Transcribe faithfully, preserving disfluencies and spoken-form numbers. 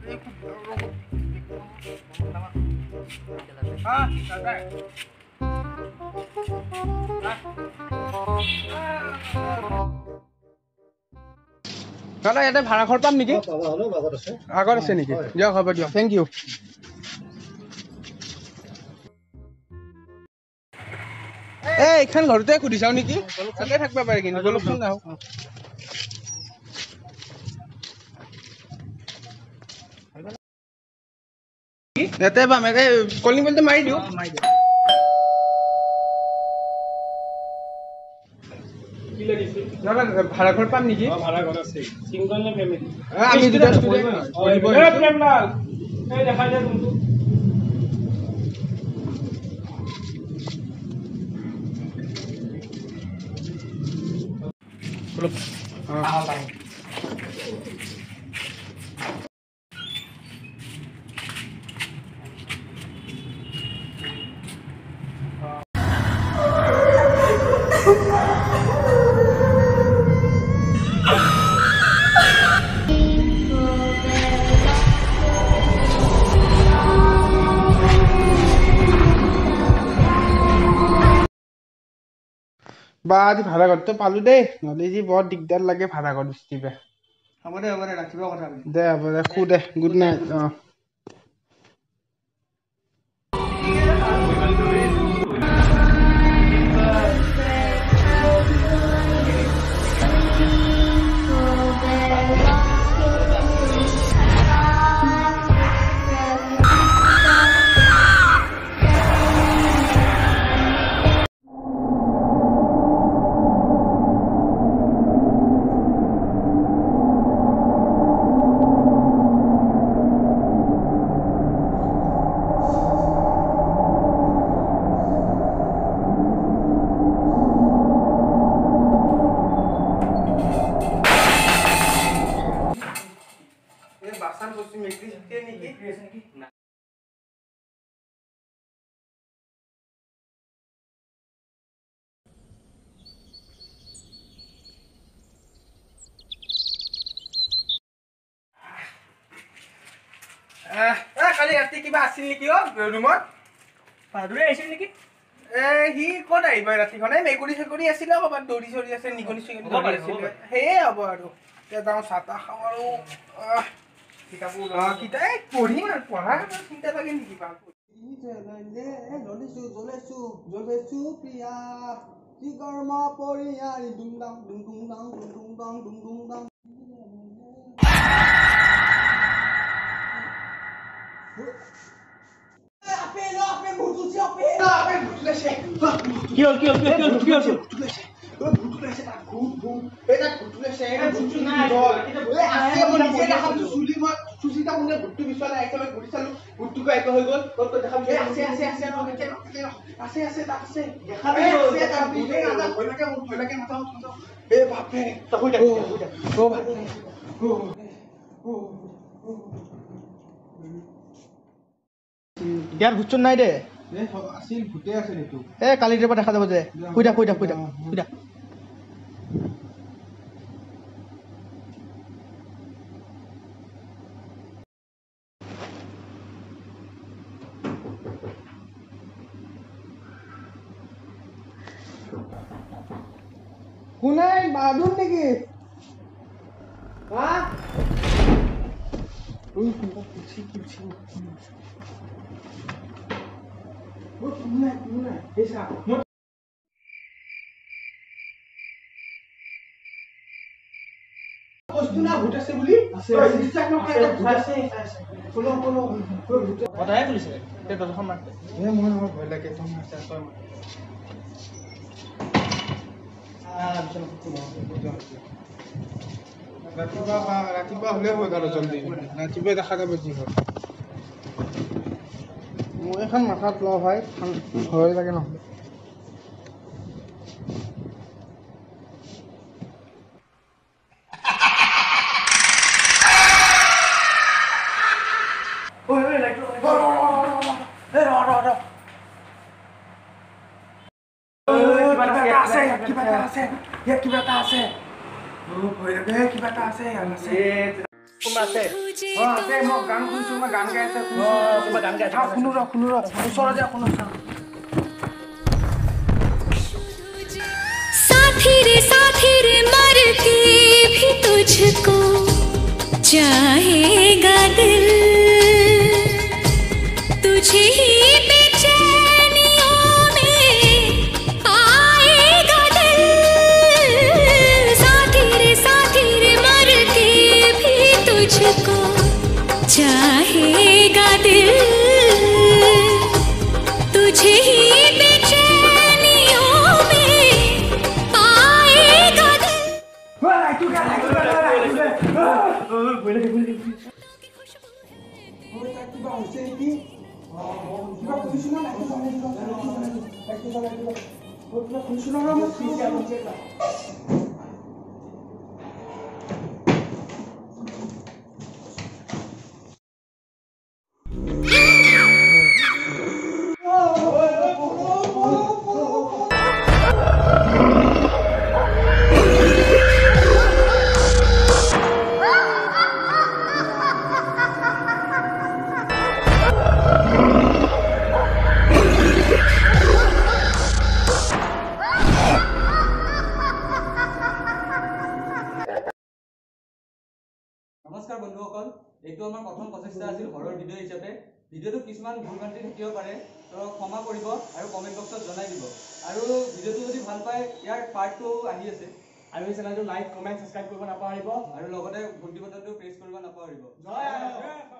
দাদা ইয়াতে ভাড়া ঘৰ পাম নেকি? আগত আছে নেকি? দিয়ক হ'ব দিয়ক, থেংক ইউ। এই এইখন ঘৰতে সুধি চাওঁ নেকি? তাতে থাকিব পাৰে কিন্তু বলকচোন নাও। ইয়াতে পাম, ইয়াতে কলিং বেলটো মাৰি দিওঁ। ভাড়া ঘৰ পাম নেকি? ভাড়া ঘৰ আছে। সিংগল নে ফেমিলি? আমি দুটা ষ্টুডেন্ট হয়। এই প্ৰেমলাল, এই দেখা যায় কোনটো? Belum. Ah, tahu. বা আজি ভাড়া ঘৰটো পালো দেই, নহ'লে যি বৰ দিগদাৰ লাগে ভাড়া ঘৰ দিবে। হ'ব দে হ'ব দে ৰাতিপুৱা কথা দে হ'ব দে খু দে গুড নাইট। অ বাসান বস্তু মেকৰি থাকে নেকি? না কালি ৰাতি কিবা আছিল নেকি অ ৰুমত? বাহাদুৰে আহিছিল নেকি? এ সি ক'ত আহিব ৰাতিখনে? মেকুৰী চেকুৰী আছিলে ক'ৰবাত দৌৰি চৰি আছে নিগনি চিগনি আছিলে সেয়ে হ'ব আৰু। এতিয়া যাওঁ চাহ তাহ খাওঁ আৰু কিতাপ পঢ়িম আৰু পঢ়া চিন্তা লাগে নেকি? জ্বলিছো জ্বলেছো জ্বলেছো প্ৰিয়া কি কৰ্ম পৰিয়াৰি দুম দাম দুম দুম দাম দুম দুম দাম দুম দুম দাম। কি হ'ল কি হ'ল কি হ'ল কি হ'ল? ইয়াত ভূতচোন নাই দে আছিল ভূতে আছে এইটো এ কালি পৰা দেখা যাব যে শুই থাক শুই থাক শুই থাক শুই থাক। কোনে বাহাদুৰ নেকি? হা ওই কুচি কুচি ও কোনে কোনে এসা বস্তু না ভূত আছে বুলি আছে বিশ্বাস নকৰে ভূত আছে আছে কোলো কোলো ভূত কথাই কৈছে তে দশম মাতে এ মই মোৰ ভয় লাগে তুমি আছে ছয় মাতে আ বিচনা কুলো ৰাতিপুৱা ৰাতিপুৱা হ'লে হৈ গ'ল জলদি ৰাতিপুৱা দেখা যাব যি হয়। মই এখন মাথাত লওঁ ভাই ভয় লাগে নহ'লে কিবা এটা আছে কিবা এটা আছে ভয় লাগে কিবা এটা আছে আছে কোনোবা আছে আছে মই গান শুনিছো মই গান গাই আছে শুনিছো গান গাই আছে শুনো ৰ শুনো ৰ ওচৰ যা শুনো साथी रे साथी रे मर के भी तुझको चाहेगा दिल तुझे ही बेचैनियों में आएगा दिल साथी रे साथी रे मर के भी तुझको चाहेगा दिल तुझे ही नमस्कार बंधुসকল এইটো আমাৰ প্ৰথম প্ৰচেষ্টা আছিল হৰৰ ভিডিঅ' হিচাপে ভিডিঅ'টো কিছুমান ভুলভ্ৰান্তি থাকিব পাৰে তো ক্ষমা কৰিব আৰু কমেন্ট বক্সত জনাই দিব আৰু ভিডিঅ'টো যদি ভাল পায় ইয়াৰ পাৰ্ট টু আহি আছে আৰু এই চেনেলটো লাইক কমেন্ট সাবস্ক্ৰাইব কৰিব নাপাহৰিব আৰু লগতে ঘণ্টি বটনটো প্ৰেছ কৰিব নাপাহৰিব জয়